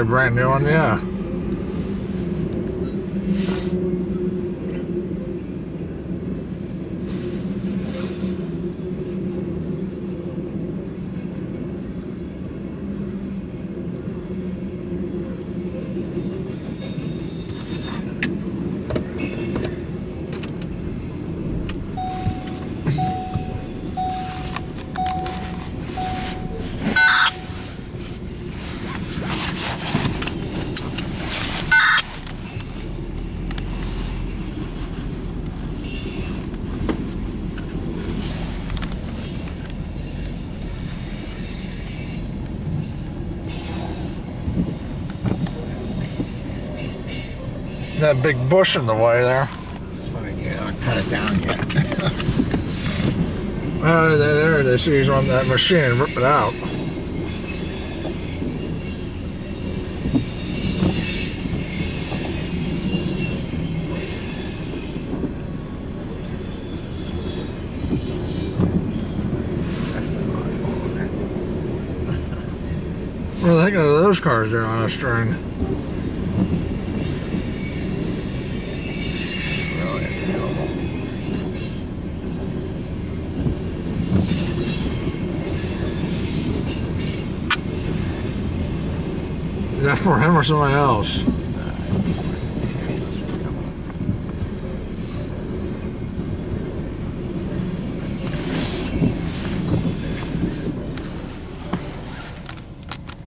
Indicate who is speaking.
Speaker 1: probably a brand new one, yeah. That big bush in the way there.
Speaker 2: It's fine, yeah, I'll cut it down yet.
Speaker 1: There it is. He's on that machine and rip it out. What are the heck are those cars there on a string? Is that for him or somebody else?